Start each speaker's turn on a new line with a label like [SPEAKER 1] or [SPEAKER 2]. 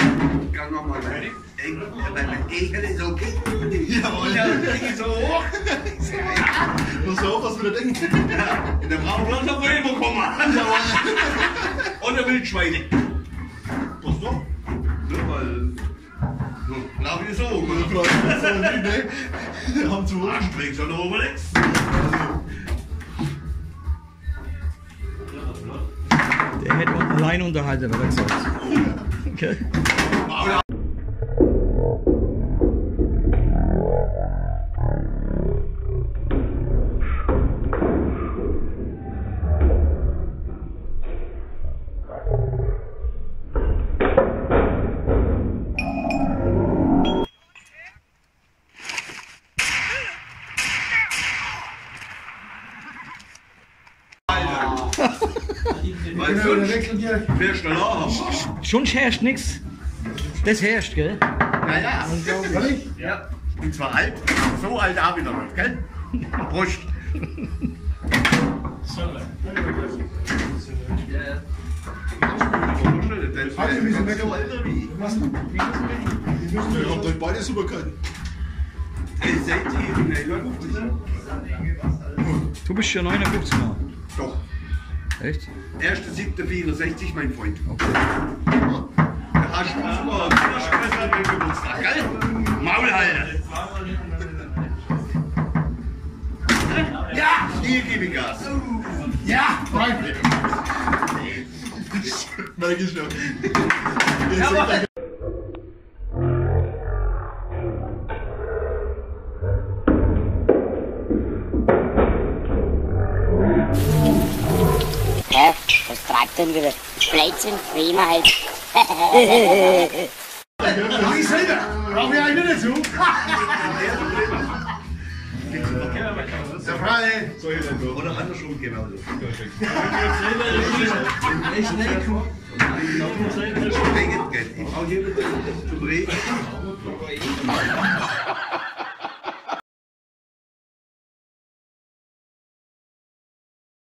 [SPEAKER 1] Kann nochmal rein. Beim Ekel so jawohl, ja, Ding so hoch.
[SPEAKER 2] Muss auch was wieder denken.
[SPEAKER 1] Ja, in der Brauchland noch mal kommen. Und der Wildschweine.
[SPEAKER 2] Was noch?
[SPEAKER 1] So, weil. So, lauf ich so.
[SPEAKER 2] Wir haben zu hoch.
[SPEAKER 1] Springst du noch oben links?
[SPEAKER 3] Der hätte uns allein unterhalten, wenn er gesagt hat. Okay.
[SPEAKER 1] Wer schneller haben?
[SPEAKER 3] Schon herrscht nix. Das herrscht, gell?
[SPEAKER 1] Ja. Ja. Und zwar alt, so alt auch wieder noch, gell? Prost.
[SPEAKER 2] Wir müssen weg, älter wie ich. Ihr habt euch beide super gehalten.
[SPEAKER 3] Du bist schon 59 Mal.
[SPEAKER 1] Doch.
[SPEAKER 3] Echt?
[SPEAKER 1] 1.7.64, mein Freund.
[SPEAKER 3] Okay.
[SPEAKER 1] Da hast du sogar Kinderschwester an den Geburtstag, gell? Maul halten. Ja, hier gebe ich Gas. Ja, Freunde.
[SPEAKER 2] Merke ich schon.
[SPEAKER 4] Hä? Was treibt denn wieder? Blödsinn, wie immer halt.
[SPEAKER 1] Ich selber. Brauche ich einen dazu? Der Freie. Oder andersrum gehen wir.
[SPEAKER 3] Echt nicht cool.
[SPEAKER 1] Ich brauche jemanden zu reden.